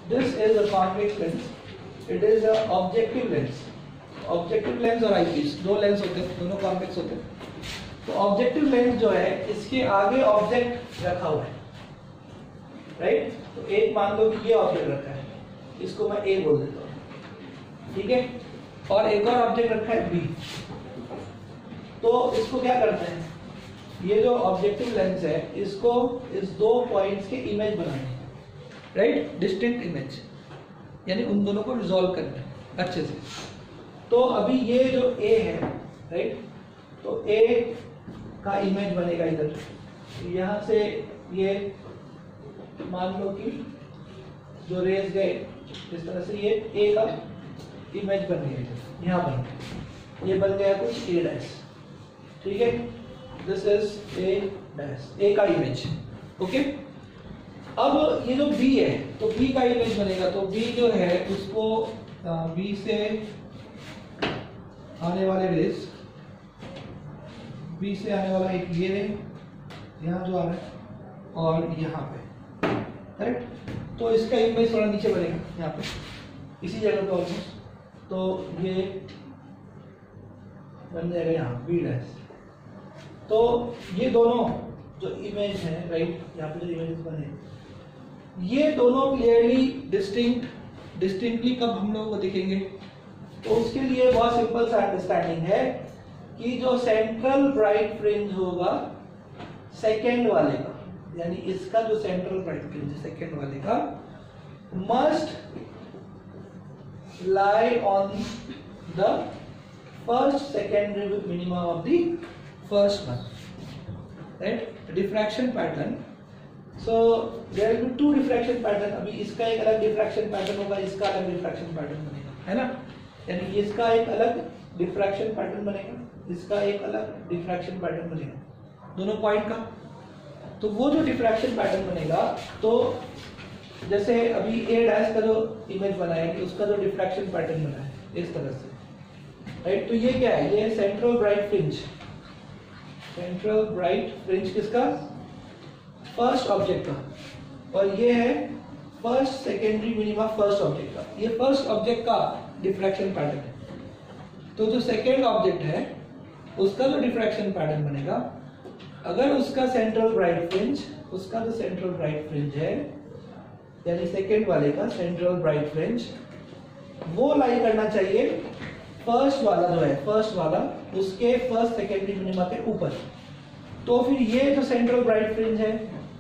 This is a convex lens, it is a objective lens. Objective lens और eyepiece दो lens होते हैं, दोनों कॉन्वेक्स होते हैं। तो ऑब्जेक्टिव लेंस जो है इसके आगे ऑब्जेक्ट रखा हुआ है, राइट। तो एक मान लो कि ये ऑब्जेक्ट रखा है, इसको मैं ए बोल देता हूँ, ठीक है। और एक और ऑब्जेक्ट रखा है बी। तो इसको क्या करते हैं, ये जो ऑब्जेक्टिव लेंस है इसको इस दो पॉइंट्स के इमेज बनाने हैं, राइट, डिस्टिंक्ट इमेज, यानी उन दोनों को रिजॉल्व करना है अच्छे से। तो अभी ये जो ए है, राइट, तो ए का इमेज बनेगा इधर, यहाँ से ये मान लो कि जो रेज गए इस तरह से ये ए का इमेज बन गया इधर, यहाँ बन गया, ये बन गया कुछ ए डैश, ठीक है। This is A dash, A का इमेज, ओके। अब ये जो बी है तो बी का इमेज बनेगा, तो बी जो है उसको बी से आने वाले रेज, बी से आने वाला एक ये रे यहाँ जो आ रहा है और यहाँ पे, करेक्ट। तो इसका इमेज थोड़ा नीचे बनेगा यहाँ पे इसी जगह पे ऑलमोस्ट, तो ये बन जाएगा यहाँ बी डैश। तो ये दोनों जो इमेज है, राइट, यहाँ पे जो इमेजेस बने, ये दोनों क्लियरली डिस्टिंक्टली कब हम लोगों को दिखेंगे, तो उसके लिए बहुत सिंपल सा अंडरस्टैंडिंग है कि जो सेंट्रल ब्राइट फ्रिंज होगा सेकेंड वाले का, यानी इसका जो सेंट्रल ब्राइट फ्रिंज है सेकेंड वाले का, must lie on the first secondary minima of the first one, right? Diffraction pattern. So there will be two diffraction pattern. अभी इसका एक अलग diffraction pattern होगा, इसका अलग diffraction pattern बनेगा, है ना। यानी इसका एक अलग diffraction pattern बनेगा, इसका एक अलग diffraction pattern बनेगा, दोनों पॉइंट का। तो वो जो diffraction pattern बनेगा, तो जैसे अभी ए डैश का जो इमेज बना है उसका जो डिफ्रैक्शन पैटर्न बना है इस तरह से, राइट। तो ये क्या है, ये central bright fringe, central bright fringe किसका, फर्स्ट ऑब्जेक्ट का, और ये है first secondary minima first object का। ये फर्स्ट ऑब्जेक्ट का डिफ्रैक्शन पैटर्न है। तो जो सेकेंड ऑब्जेक्ट है उसका जो डिफ्रैक्शन पैटर्न बनेगा, अगर उसका सेंट्रल ब्राइट फ्रिंज, उसका जो सेंट्रल ब्राइट फ्रिंज है यानी सेकेंड वाले का सेंट्रल ब्राइट फ्रिंज, वो लाई करना चाहिए फर्स्ट वाला जो है, फर्स्ट वाला उसके फर्स्ट सेकेंडरी मिनिमा के ऊपर। तो फिर ये जो सेंट्रल ब्राइट फ्रिंज है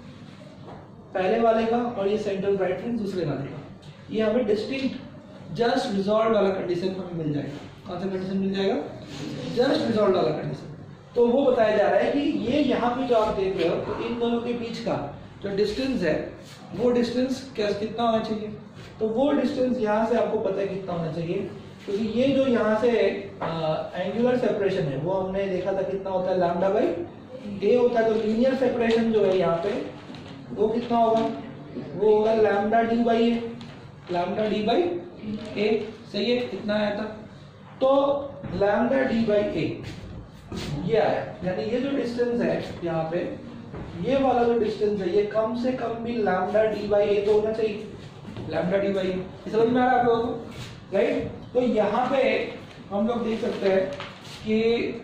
पहले वाले का और ये सेंट्रल ब्राइट फ्रिंज दूसरे वाले का, ये हमें डिस्टिंक्ट जस्ट रिजॉल्व वाला कंडीशन हमें मिल जाएगा। कौन सा कंडीशन मिल जाएगा, जस्ट रिजॉल्व वाला कंडीशन। तो वो बताया जा रहा है कि ये यहाँ पे जो आप देख रहे हो, तो इन दोनों के बीच का जो डिस्टेंस है वो डिस्टेंस कितना होना चाहिए, तो वो डिस्टेंस यहाँ से आपको पता है कितना होना चाहिए, क्योंकि ये जो यहाँ से एंगुलर सेपरेशन है वो हमने देखा था कितना होता है, लैम्डा बाई ए होता है। तो लीनियर सेपरेशन जो है यहाँ पे वो कितना होगा, वो होगा lambda D by A, lambda D by A, सही है, कितना आया था, तो लैम्डा डी बाई ए ये आया। यानी ये जो डिस्टेंस है यहाँ पे, ये वाला जो डिस्टेंस है ये कम से कम भी लैम्डा डी बाई ए तो होना चाहिए, लैम्डा डी बाई ए, समझ में आ रहा है आप लोगों को, राइट। तो यहाँ पे हम लोग देख सकते हैं कि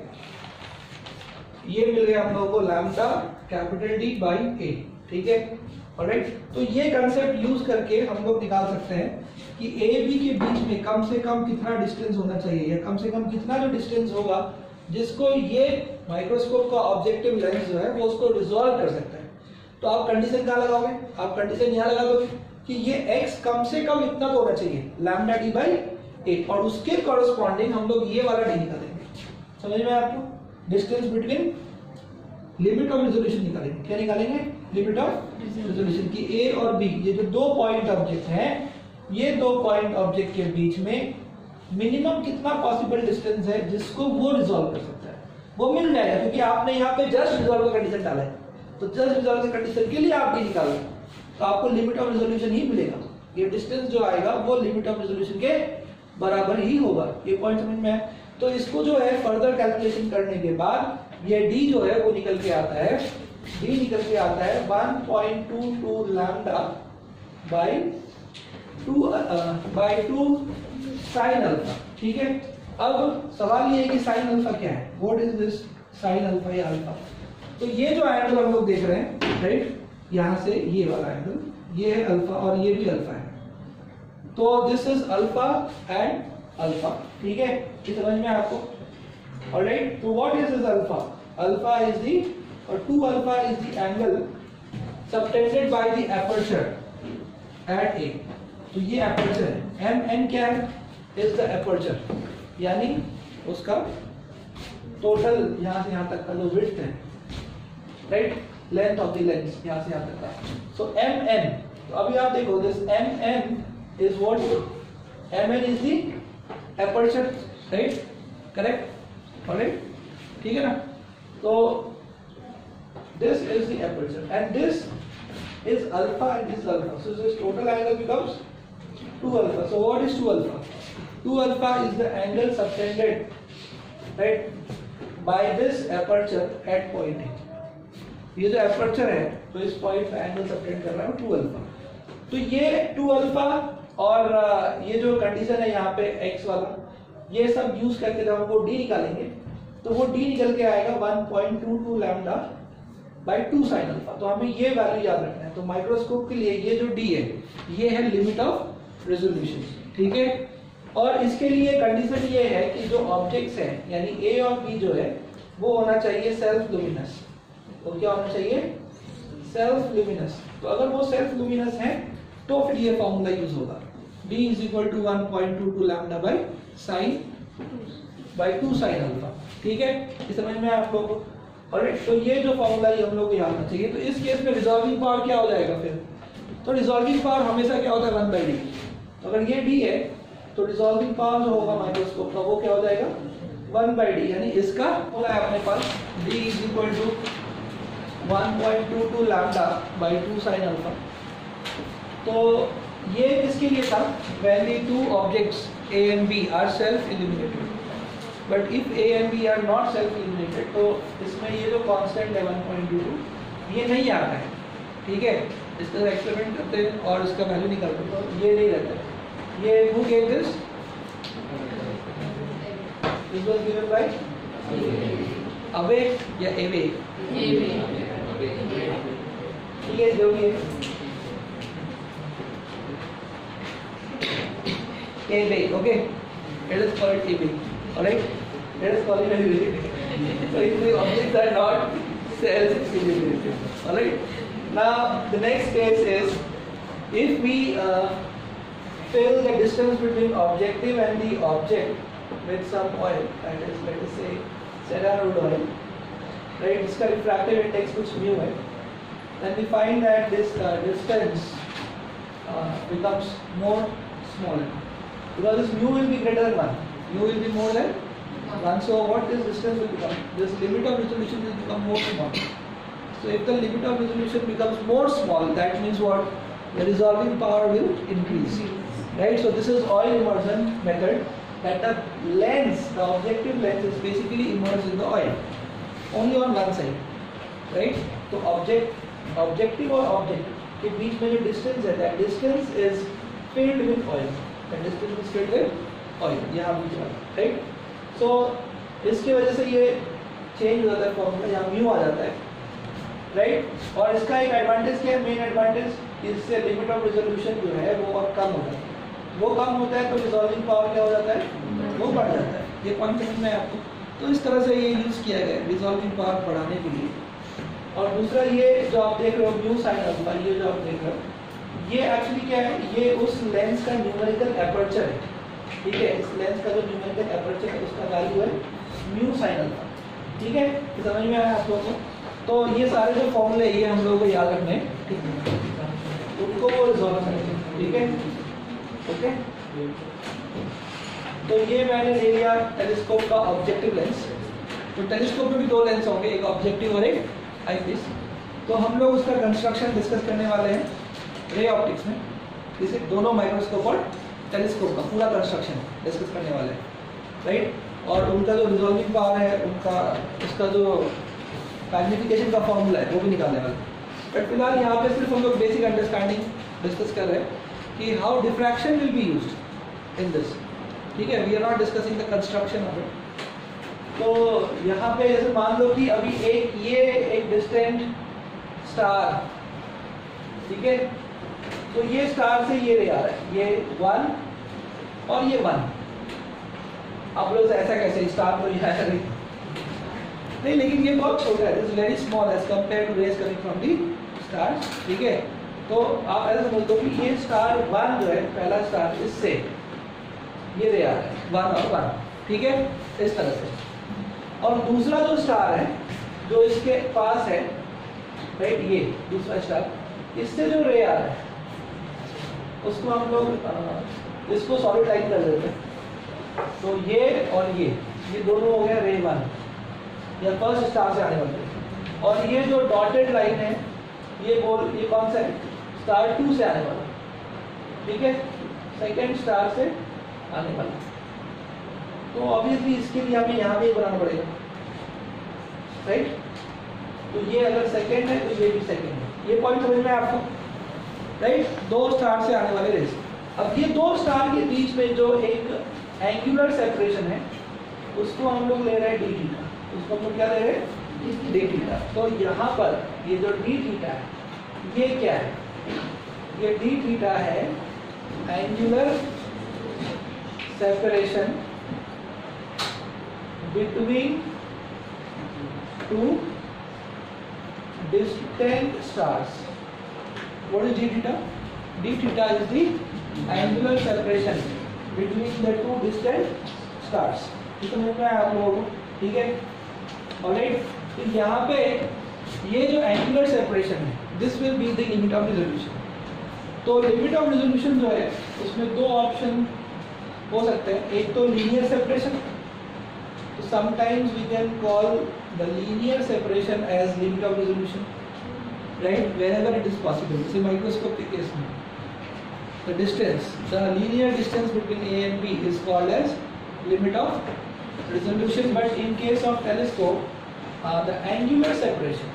ये मिल गया हम लोगों को lambda capital D by A, ठीक है, ऑलराइट। तो ये कंसेप्ट यूज करके हम लोग निकाल सकते हैं कि ए बी के बीच में कम से कम कितना डिस्टेंस होना चाहिए, या कम से कम कितना जो डिस्टेंस होगा जिसको ये माइक्रोस्कोप का ऑब्जेक्टिव लेंस जो है वो उसको रिजॉल्व कर सकता है। तो आप कंडीशन कहाँ लगाओगे, आप कंडीशन यहाँ लगा दोगे कि ये x कम से कम इतना तो होना चाहिए लैम्डा डी बाई ए, और उसके कॉरेस्पॉन्डिंग हम लोग ये वाला डी निकालेंगे। समझ में आपको, distance between limit of resolution निकालेंगे। क्या निकालेंगे, लिमिट ऑफ रिजोल्यूशन की ए और बी, ये जो दो पॉइंट ऑब्जेक्ट हैं, ये दो पॉइंट ऑब्जेक्ट के बीच में मिनिमम कितना पॉसिबल डिस्टेंस है जिसको वो रिजॉल्व कर सकता है, वो मिल जाएगा, क्योंकि आपने यहाँ पे जस्ट रिजॉल्व का कंडीशन डाला है। तो जस्ट रिजॉल्व का कंडीशन के लिए आप डी निकालो तो आपको लिमिट ऑफ रिजोल्यूशन ही मिलेगा। ये डिस्टेंस जो आएगा वो लिमिट ऑफ रिजोल्यूशन के बराबर ही होगा। ये पॉइंट समझ में है। तो इसको जो है फर्दर कैलकुलेशन करने के बाद ये डी जो है वो निकल के आता है, डी निकल के आता है 1.22 लैम्डा बाई 2 साइन अल्फा। ठीक है, अब सवाल ये है कि साइन अल्फा क्या है, what is this sine alpha या अल्फा। तो ये जो एंगल हम लोग देख रहे हैं, राइट, यहाँ से ये वाला एंगल, ये है अल्फा और ये भी अल्फा है, तो this is alpha and alpha. ठीक है, ये समझ में आपको, ऑलराइट। तो what is this alpha, alpha is the, और 2 alpha is the angle subtended by the aperture at A. तो ये एपर्चर है, एम एन क्या है, इज द एपर्चर, यानी उसका टोटल यहाँ से यहाँ तक का जो विड्थ है, right, length of the lens यहाँ से यहाँ तक का। सो एम एन, तो अभी आप देखो this M N is what, M N is the aperture, right, correct, alright, ठीक है ना। तो this is the aperture and this is alpha and this is alpha, so this total angle becomes 2 alpha. So what is 2 alpha? 2 alpha is the angle subtended, right, by this aperture at point A. ये जो aperture है तो इस point पे angle subtend कर रहा है 2 alpha। तो ये 2 alpha और ये जो condition है यहाँ पे x वाला, ये सब यूज करके जब हम वो d निकालेंगे तो वो d निकल के आएगा 1.22 लैम्डा बाय 2 साइन अल्फा। तो हमें ये वैल्यू याद रखना है। तो माइक्रोस्कोप के लिए ये जो d है, ये है लिमिट ऑफ रेजोल्यूशन, ठीक है। और इसके लिए कंडीशन ये है कि जो ऑब्जेक्ट्स हैं यानी a और b जो है वो होना चाहिए सेल्फ लुमिनस। तो क्या होना चाहिए, सेल्फ लुमिनस। तो अगर वो सेल्फ लुमिनस है तो फिर ये फॉर्मूला यूज होगा, d is equal to 1.22 lambda by sine by 2 sine alpha. ठीक है, ये समझ में आप लोगों को, ऑलराइट। तो ये जो फॉर्मूला है हम लोग को याद रखना चाहिए। तो इस केस में रिजॉल्विंग पावर क्या हो जाएगा फिर, तो रिजॉल्विंग पावर हमेशा क्या होता है 1/d। तो अगर ये d है तो रिजॉल्विंग पावर जो होगा माइक्रोस्कोप का वो क्या हो जाएगा 1/d, यानी इसका होगा अपने पास d is equal to 1.22 lambda by 2 sine alpha. तो ये किसके लिए था, when the two objects a and b are self illuminated, but if a and b are not self illuminated तो इसमें ये जो कांस्टेंट है 1.22 ये नहीं आता है। ठीक है, इसका एक्सपेरिमेंट करते हैं और इसका वैल्यू निकालते हैं तो ये नहीं रहता है। ये who gave this? This was given by Awake या Awake? ठीक है, जो भी है Awake, okay? Let us call it Awake. Alright? Let us call it Awake. So if the objects are not self-illuminated. Alright? Now the next case is if we fill the distance between objective and the object with some oil, that is, let us say ceramide oil, right? इसका refractive index कुछ mu है, then we find that this distance becomes more smaller because this mu will be greater than 1. Mu will be more than 1. So what this distance will become? This limit of resolution will become more small. So if the limit of resolution becomes more small, that means what? The resolving power will increase. Right? So this is oil immersion method, that the lens, the objective lens is basically immersed in the oil. Only on one side. Right? So objective और object के बीच में जो distance है, that distance is filled with oil. That distance is filled with oil. यहाँ बीच में, right? So इसकी वजह से ये change हो जाता है फॉर्मूला, यहाँ mu आ जाता है, right? और इसका एक एडवांटेज क्या है, मेन एडवांटेज, इससे लिमिट ऑफ रेजोल्यूशन जो है वो और कम होता है। वो कम होता है तो रिजॉल्विंग पावर क्या हो जाता है, वो बढ़ जाता है। ये पॉइंट समझ में आपको? तो इस तरह से ये यूज किया गया है रिजॉल्विंग पावर बढ़ाने के लिए। और दूसरा ये जो आप देख रहे हो म्यू साइन अल्फा, ये जो आप देख रहे हो ये एक्चुअली क्या है, ये उस लेंस का न्यूमेरिकल एपर्चर है। ठीक है, इस लेंस का जो न्यूमेरिकल एपर्चर है उसका वैल्यू है म्यू साइन अल्फा। ठीक है, समझ में आया आप लोगों को? तो ये सारे जो फॉर्मूले ये हम लोगों को याद रखने हैं, ठीक है, उनको वो रिजॉल्व करेंगे। ठीक है, ओके। तो ये मैंने ले लिया टेलीस्कोप का ऑब्जेक्टिव लेंस। तो टेलीस्कोप में भी 2 लेंस होंगे, एक ऑब्जेक्टिव और एक आईपीस। तो हम लोग उसका कंस्ट्रक्शन डिस्कस करने वाले हैं रे ऑप्टिक्स में। इसे दोनों माइक्रोस्कोप और टेलीस्कोप का पूरा कंस्ट्रक्शन डिस्कस करने वाले हैं, राइट? और उनका जो रिजॉल्विंग पावर है, उनका उसका जो मैग्निफिकेशन का फॉर्मूला है वो भी निकालने वाले हैं। बट फिलहाल यहाँ पे सिर्फ हम लोग बेसिक अंडरस्टैंडिंग डिस्कस कर रहे हैं कि how diffraction will be used in this, ठीक है, we are not discussing the construction of it. तो यहाँ पे जैसे मान लो कि अभी ये एक डिस्टेंट स्टार, ठीक है, तो ये स्टार से ये रे आ रहा है, ये 1 और ये 1। आप लोग ऐसा कैसे, स्टार तो यहाँ है नहीं, लेकिन ये बहुत छोटा है, it's very small as compare to rays coming from the star, ठीक है। तो आप ऐसा समझ लो कि ये स्टार 1 जो है, पहला स्टार, इससे ये रे आ रहा है 1 और 1, ठीक है, इस तरह से। और दूसरा जो स्टार है जो इसके पास है, राइट, ये दूसरा स्टार, इससे जो रे आ रहा है उसको हम लोग इसको सॉलिड लाइन कर देते हैं। तो ये और ये दोनों हो गए रे 1 या फर्स्ट स्टार से आने वाले, और ये जो डॉटेड लाइन है ये कौन सा है, स्टार 2 से आने वाला, ठीक है, सेकेंड स्टार से आने वाला। तो ऑब्वियसली इसके लिए हमें यहाँ भी बनाना पड़ेगा, राइट। तो ये अगर सेकेंड है तो ये भी सेकेंड है, ये पॉइंट समझ में आपको, राइट। 2 स्टार से आने वाले रेस। अब ये 2 स्टार के बीच में जो एक एंगुलर सेपरेशन है उसको हम लोग ले रहे हैं डी थीटा, उसको हम लोग क्या ले रहे हैं, डी थीटा। तो यहाँ पर ये जो डी थीटा है ये क्या है, ये डी थीटा है angular separation between 2 distant stars. What is d theta? D theta is the angular separation between the 2 distant stars. ठीक है, मैं आप लोगों को, ठीक है, ऑलराइट। तो यहाँ पे ये जो एंगुलर सेपरेशन है, this will be the limit of resolution. तो लिमिट ऑफ रिजोल्यूशन जो है उसमें 2 ऑप्शन हो सकते हैं, एक तो linear separation, so sometimes we can call the linear separation as limit of resolution, right, wherever it is possible. See microscopic case में the distance, the linear distance between A and B is called as limit of resolution. But in case of telescope, the angular separation,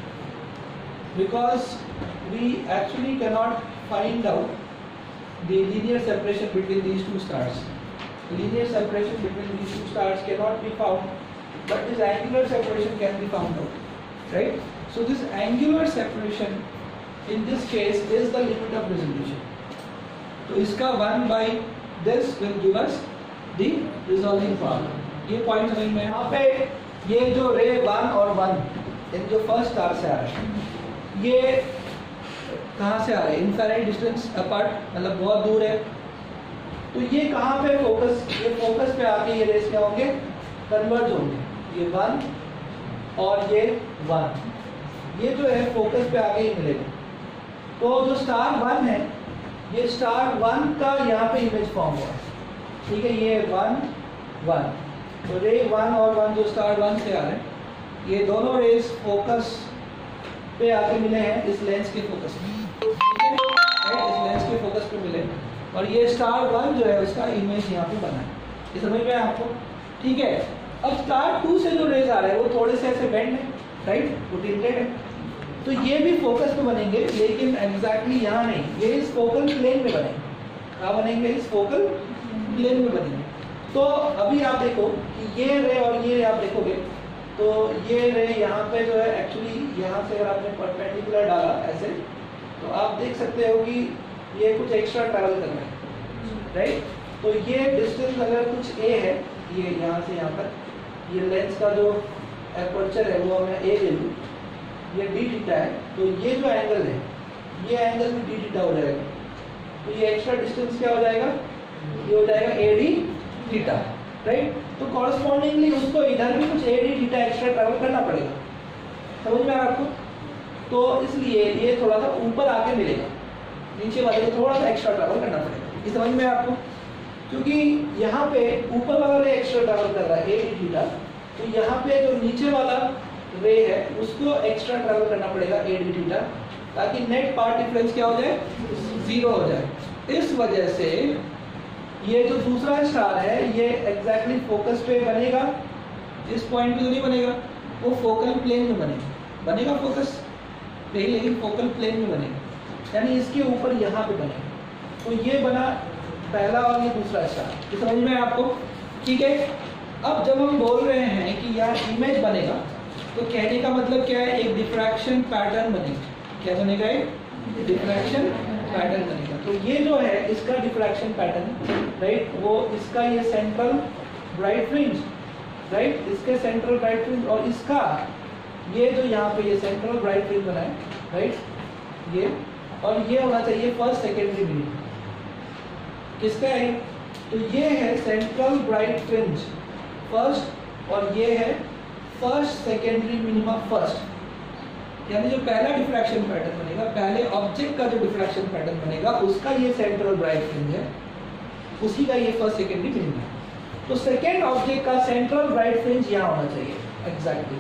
because we actually cannot find out the linear separation between these 2 stars. Linear separation between these 2 stars cannot be found, but this angular separation can be found out, right? So this angular separation in this case is the limit of resolution. तो इसका 1 by this will give us the resolving power. ये point समझ में, यहाँ पे ये जो रे 1 और 1 इन जो फर्स्ट स्टार से आ रहा है, ये कहाँ से आ रहा है, इनफाइनाइट डिस्टेंस अपार्ट, मतलब बहुत दूर है। तो ये कहाँ पे फोकस, ये फोकस पे आके ये रेस क्या होंगे, कन्वर्ज होंगे, ये 1 और ये 1, ये जो है फोकस पे आके ही मिलेगा। तो जो स्टार 1 है, ये स्टार 1 का यहाँ पे इमेज फॉर्म हुआ, ठीक है, ये 1 1, तो रे 1 और 1 जो स्टार 1 से आ रहे हैं, ये दोनों रेस फोकस पे आके मिले हैं इस लेंस के फोकस में, ठीक है, इस लेंस के फोकस पे मिले, और ये स्टार 1 जो है उसका इमेज यहाँ पे बना है। ये समझ में आपको, ठीक है। अब स्टार 2 से जो रेज आ रहे हैं वो थोड़े से ऐसे बेंड है, राइट, वो टिल्टेड है, तो ये भी फोकस पे बनेंगे, लेकिन एग्जैक्टली यहाँ नहीं, ये इस फोकल प्लेन में बनेंगे। कहाँ बनेंगे, इस फोकल प्लेन में बनेंगे। तो अभी आप देखो कि ये रे और ये आप देखोगे तो ये रे यहाँ पे जो है एक्चुअली यहाँ से अगर आपने परपेंडिकुलर डाला ऐसे, तो आप देख सकते हो कि ये कुछ एक्स्ट्रा ट्रैवल कर रहा है, राइट। तो ये डिस्टेंस अगर कुछ a है, ये यहाँ से यहाँ पर, ये लेंस का जो एपर्चर है वो मैं a ले लूँ, ये d थीटा है, तो ये जो एंगल है ये एंगल भी d थीटा हो जाएगा। तो ये एक्स्ट्रा डिस्टेंस क्या हो जाएगा, ये हो जाएगा ad थीटा, राइट। तो कॉरस्पॉन्डिंगली उसको इधर भी कुछ ad थीटा एक्स्ट्रा ट्रैवल करना पड़ेगा, समझ में आ रहा आपको। तो इसलिए ये थोड़ा सा ऊपर आके मिलेगा, नीचे वाले को थोड़ा सा एक्स्ट्रा ट्रैवल करना पड़ेगा। ये समझ में आपको, क्योंकि यहाँ पे ऊपर वाला रे एक्स्ट्रा ट्रैवल कर रहा है ad थीटा, तो यहाँ पे जो नीचे वाला रे है उसको एक्स्ट्रा ट्रैवल करना पड़ेगा ad थीटा, ताकि नेट पार्ट डिफरेंस क्या हो जाए, 0 हो जाए। इस वजह से ये जो दूसरा स्टार है ये एग्जैक्टली फोकस पे बनेगा, इस पॉइंट पे तो नहीं बनेगा, वो फोकल प्लेन में बनेगा फोकस पे, लेकिन फोकल प्लेन में बनेगा, यानी इसके ऊपर यहाँ पे बनेगा, तो ये बना पहला और ये दूसरा स्टार, ये समझ में आपको? ठीक है। अब जब हम बोल रहे हैं कि यार इमेज बनेगा, तो कहने का मतलब क्या है? एक डिफ्रैक्शन पैटर्न बनेगा। क्या बनेगा? एक डिफ्रैक्शन पैटर्न बनेगा। तो ये जो है इसका डिफ्रैक्शन पैटर्न, राइट, वो इसका ये सेंट्रल ब्राइट फ्रिंज, राइट, इसके सेंट्रल ब्राइट फ्रिंज और इसका ये जो यहाँ पे ये सेंट्रल ब्राइट फ्रिंज बना है, राइट, ये, और ये होना चाहिए फर्स्ट सेकेंडरी मिनिमम। किसका है? तो ये है सेंट्रल ब्राइट फ्रिंज फर्स्ट और ये है फर्स्ट सेकेंडरी मिनिमम फर्स्ट। यानी जो पहला डिफ्रैक्शन पैटर्न बनेगा, पहले ऑब्जेक्ट का जो डिफ्रैक्शन पैटर्न बनेगा उसका ये सेंट्रल ब्राइट फ्रिंज है, उसी का ये फर्स्ट सेकेंडरी मिनिमम है। तो सेकेंड ऑब्जेक्ट का सेंट्रल ब्राइट फ्रिंज यहाँ होना चाहिए एग्जैक्टली।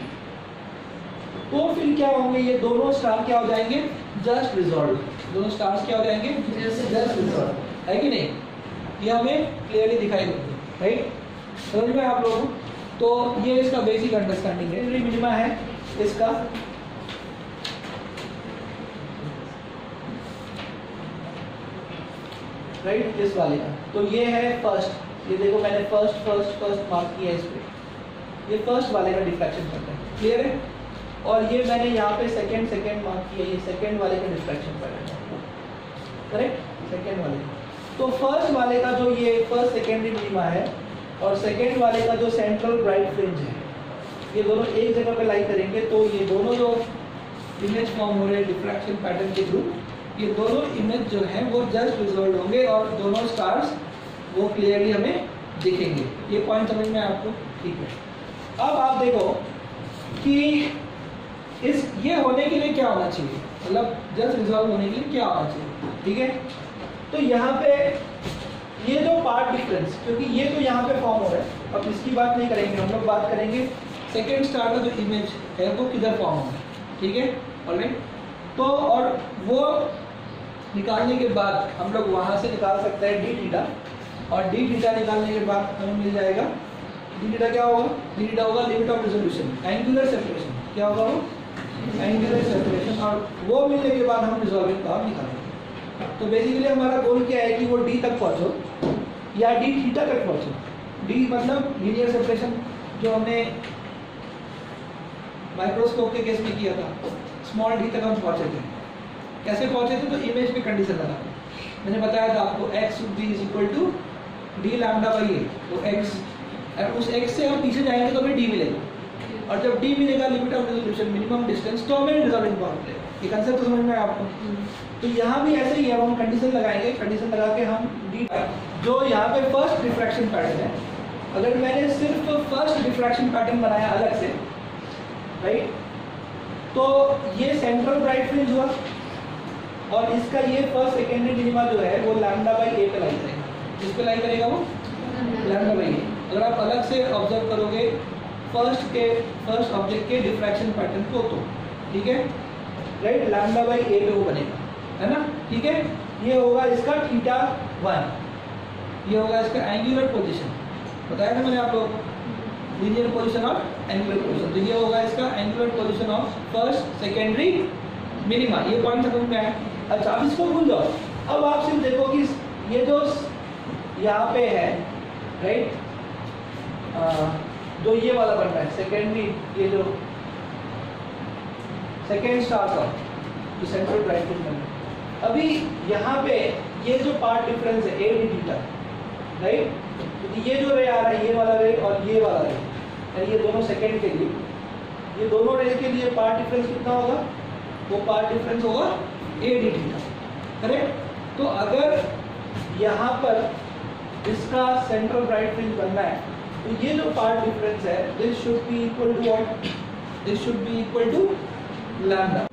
तो फिर क्या होंगे? ये दोनों स्टार क्या हो जाएंगे? Just resolve. दोनों स्टार्स क्या हो जाएंगे? जस्ट रिजॉल्व, है कि नहीं? ये हमें क्लियरली दिखाई देती है, राइट? समझ में आप लोगों को? तो ये इसका बेसिक अंडरस्टैंडिंग है। मिनिमा है इसका, राइट, इस वाले का। तो ये है फर्स्ट, ये देखो मैंने फर्स्ट मार्क किया है इस पे, ये फर्स्ट वाले का डिफ्रैक्शन पैटर्न है, क्लियर है? और ये मैंने यहाँ पे सेकंड मार्क किया, ये सेकंड वाले का डिफ्रैक्शन पैटर्न है, करेक्ट, सेकंड वाले। तो फर्स्ट वाले का जो ये फर्स्ट सेकेंडरी मिनिमा है और सेकंड वाले का जो सेंट्रल ब्राइट फ्रिंज है, ये दोनों एक जगह पे लाई करेंगे तो ये दोनों जो इमेज फॉर्म हो रहे हैं डिफ्रैक्शन पैटर्न के थ्रू, ये दोनों इमेज जो है वो जस्ट रिजॉल्व होंगे और दोनों स्टार्स वो क्लियरली हमें दिखेंगे। ये पॉइंट समझ में आपको? ठीक है। अब आप देखो कि इस ये होने के लिए क्या होना चाहिए, मतलब जस्ट रिजॉल्व होने के लिए क्या होना चाहिए, ठीक है? तो यहाँ पे ये जो पार्ट डिफरेंस, क्योंकि ये तो यहाँ पे फॉर्म हो रहा है, अब इसकी बात नहीं करेंगे, हम लोग बात करेंगे सेकेंड स्टार का जो इमेज है वो किधर फॉर्म हो रहा है, ठीक है, ऑलराइट? तो और वो निकालने के बाद हम लोग वहाँ से निकाल सकते हैं डी थीटा, और डी थीटा निकालने के बाद हमें मिल जाएगा डी थीटा क्या होगा? डी थीटा होगा limit of resolution, angular separation. क्या होगा वो? Angular separation. और वो मिलने के बाद हम रिजॉल्विंग पावर निकालेंगे। तो बेसिकली हमारा गोल क्या है कि वो डी तक पहुँचो या डी थीटा तक पहुँचो। डी मतलब लीनियर सेपरेशन जो हमने माइक्रोस्कोप के केस में किया था, स्मॉल डी तक हम पहुँचे थे। कैसे पहुँचे थे? तो इमेज पे कंडीशन लगा, मैंने बताया था आपको x should be is equal to d lambda by a। तो x, उस x से हम पीछे जाएंगे तो हमें d मिलेगा, और जब d मिलेगा limit of resolution minimum distance, तो हमें रिजॉल्विंग पावर मिलेगा। ये कंसेप्ट तो समझ में आया आपको? तो यहाँ भी ऐसे ही है, हम कंडीशन लगाएंगे, कंडीशन लगा के हम d जो यहाँ पे फर्स्ट डिफ्रैक्शन पैटर्न है, अगर मैंने सिर्फ फर्स्ट डिफ्रैक्शन पैटर्न बनाया अलग से, राइट, तो ये सेंट्रल ब्राइट फ्रिंज हुआ और इसका ये फर्स्ट सेकेंडरी मिनिमा जो है वो लैम्डा बाई ए पे लाई करेगा। किस पे लाई करेगा वो? Lambda by A. अगर आप अलग से ऑब्जर्व करोगे फर्स्ट ऑब्जेक्ट के डिफ्रैक्शन पैटर्न को, तो ठीक है, राइट, लैम्डा बाई ए पे वो बनेगा, है ना? ठीक है, ये होगा इसका थीटा 1, ये होगा इसका एंगुलर पोजीशन, बताया था मैंने आप लोगों को, लीनियर पोजीशन और एंगुलर पोजीशन। तो ये होगा इसका angular position of first secondary minima. ये पॉइंट समझ में आया? अच्छा, अब इसको भूल जाओ। अब आप सिर्फ देखो कि ये जो यहाँ पे है, राइट, जो ये वाला बन रहा है सेकेंडरी, ये जो सेकेंड स्टार का जो सेंट्रल ब्राइट फ्रिंज बन रहा है, अभी यहाँ पे ये जो पार्ट डिफरेंस है ए डी थीटा, राइट, तो ये जो रे आ रहा है, ये वाला रे और ये वाला रे, ये दोनों सेकेंड के लिए, ये दोनों रे के लिए पार्ट डिफरेंस कितना होगा? वो पार्ट डिफरेंस होगा ए डी थीटा, करेक्ट? तो अगर यहाँ पर इसका सेंट्रल ब्राइट फ्रिंज बनना है, तो ये जो पार्ट डिफरेंस है, this should be equal to what? This should be equal to lambda.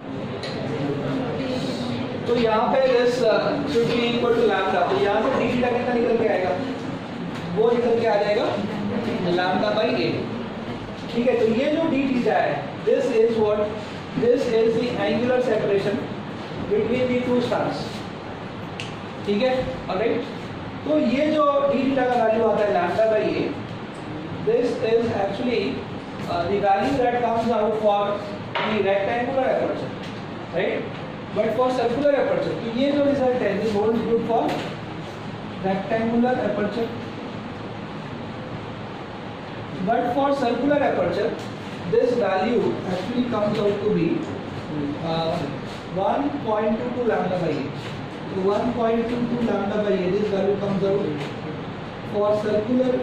तो यहाँ पे this should be equal to lambda. तो यहाँ से डी थीटा कितना निकल के आएगा? वो निकल के आ जाएगा लैम्डा बाई ए, ठीक है? तो ये जो डी थीटा है, this is what? This is the angular separation between the two stars, ठीक है, alright? तो ये जो d theta का वैल्यू आता है lambda by a, this is actually the value that comes out for the rectangular aperture, right? But for circular aperture, तो ये जो रिजल्ट है this holds good for rectangular aperture, but for circular aperture this value actually comes out to be 1.22 lambda by a. So 1.22 lambda by a, this value comes out for circular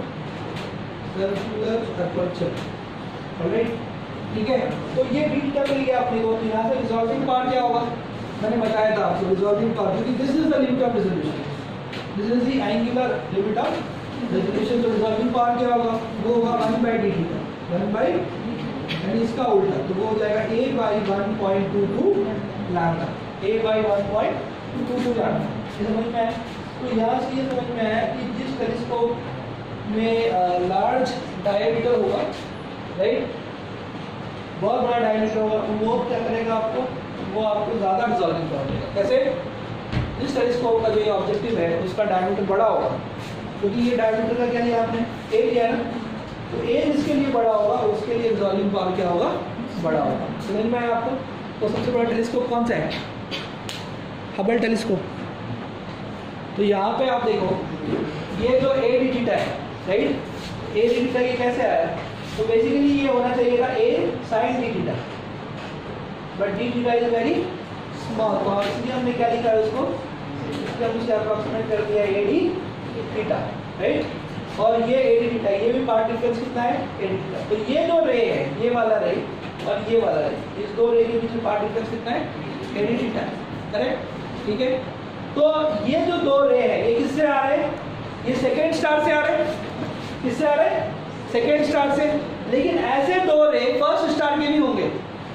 aperture. Alright, ठीक है. तो ये b theta मिल गया अपने को. यहाँ से resolving power क्या होगा मैंने बताया था आपको. रिजॉल्विंग पार्ट, क्योंकि this is the limit of resolution, this is the angular limit of resolution. तो रिजॉल्विंग पार्ट क्या होगा, वो होगा 1 by d theta, 1 by, and इसका उल्टा तो वो हो जाएगा a by 1.22 lambda, a by 1.22 lambda. समझ में आया? तो यहाँ से ये समझ में आया कि जिस टेलीस्कोप में लार्ज डायमीटर होगा, राइट, बहुत बड़ा डायमीटर होगा, वो क्या करेगा आपको, वो आपको ज़्यादा रिजॉल्विंग पावर देगा. कैसे? जिस टेलीस्कोप का जो ये ऑब्जेक्टिव है उसका डायमीटर बड़ा होगा, क्योंकि ये डायमीटर का क्या लिया आपने, a लिया ना, तो ए जिसके लिए बड़ा होगा उसके लिए रिजॉल्विंग पावर क्या होगा, बड़ा होगा. समझ में आया आपको? तो सबसे बड़ा टेलीस्कोप कौन सा है, हबल टेलीस्कोप. तो यहाँ पे आप देखो ये जो ए डी थीटा है, राइट, ए डी थीटा ये कैसे आया, तो बेसिकली ये होना चाहिए था a sine d theta, but d theta is very small, तो इसलिए हमने क्या लिखा है उसको, इसलिए हम उसे अप्रॉक्सीमेट कर दिया ए डी थीटा, राइट. और ये ए डी थीटा, ये भी पार्ट डिफरेंस कितना है, ए डी थीटा. तो ये जो रे है, ये वाला रे और ये वाला रे, इस दो रे के बीच में पार्ट डिफरेंस कितना है, ए डी थीटा, करेक्ट, ठीक है. तो ये जो दो रे है ये किससे आ रहे हैं, ये सेकेंड स्टार से आ रहे हैं. किससे आ रहे हैं, सेकेंड स्टार से. लेकिन ऐसे दो रे फर्स्ट स्टार के भी होंगे,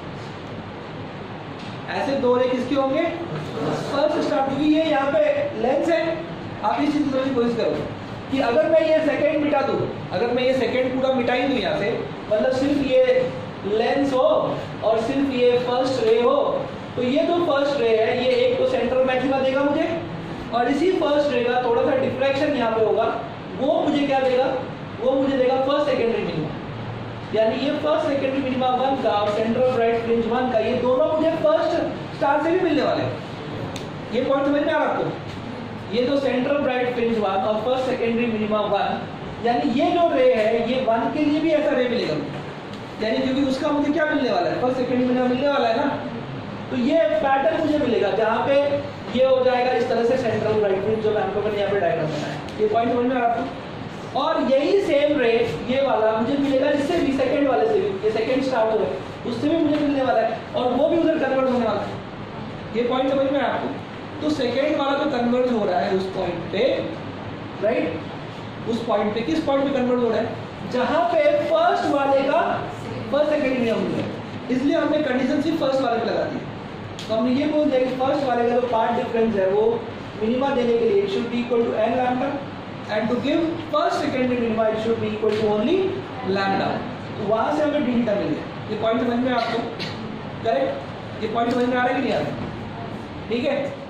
ऐसे दो रे किसके होंगे, फर्स्ट स्टार, क्योंकि ये यहाँ पे लेंस है. आप इस चीज की कोशिश करो कि अगर मैं ये सेकंड मिटा दूं, अगर मैं ये सेकंड पूरा मिटाई दूं यहाँ से, मतलब सिर्फ ये लेंस हो और सिर्फ ये फर्स्ट रे हो, तो ये जो फर्स्ट रे है ये एक तो सेंट्रल मैक्सिमा देगा मुझे, और इसी फर्स्ट रे का थोड़ा सा डिफ्रैक्शन यहाँ पे होगा, वो मुझे क्या देगा, वो मुझे देगा फर्स्ट सेकेंडरी मिनिमा. यानी ये फर्स्ट सेकेंडरी मिनिमा 1 का और सेंट्रल ब्राइट फ्रिंज 1 का, ये दोनों मुझे फर्स्ट स्टार से भी मिलने वाले हैं. ये पॉइंट समझ में आ रहा आपको? ये जो सेंट्रल ब्राइट फ्रिंज 1 और फर्स्ट सेकेंडरी मिनिमा 1, यानी ये जो रे है ये 1 के लिए भी ऐसा रे मिलेगा, यानी क्योंकि उसका मुझे क्या मिलने वाला है, फर्स्ट सेकेंडरी मिनिमा मिलने वाला है ना. तो ये पैटर्न मुझे मिलेगा जहाँ पे ये हो जाएगा इस तरह से सेंट्रल ब्राइट फ्रिंज, जो मैंने यहाँ पे डायग्राम बनाया. ये पॉइंट समझ में आ रहा आपको? और यही सेम रे ये वाला मुझे मिलेगा इससे भी, सेकंड वाले से भी, ये सेकंड स्टार जो है उससे भी मुझे मिलने वाला है, और वो भी उधर कन्वर्ट होने वाला है. ये पॉइंट समझ में आया आपको? तो सेकेंड वाला जो कन्वर्ट हो रहा है उस पॉइंट पे, राइट, उस पॉइंट पे, किस पॉइंट पे कन्वर्ट हो रहा है, जहां पे फर्स्ट वाले का फर्स्ट सेकेंड मिनिमम है. इसलिए हमने कंडीशन सिर्फ फर्स्ट वाले पे लगा दी. तो हमने ये बोल दिया कि फर्स्ट वाले का जो पार्ट डिफरेंस है वो मिनिमा देने के लिए it should be equal to n lambda, and to give first secondary minima it should be equal to only lambda. तो वहां से हमें डी थीटा मिल गया. ये पॉइंट समझ में आपको? करेक्ट. ये पॉइंट समझ में आ रहा है कि नहीं आ रहा? ठीक है.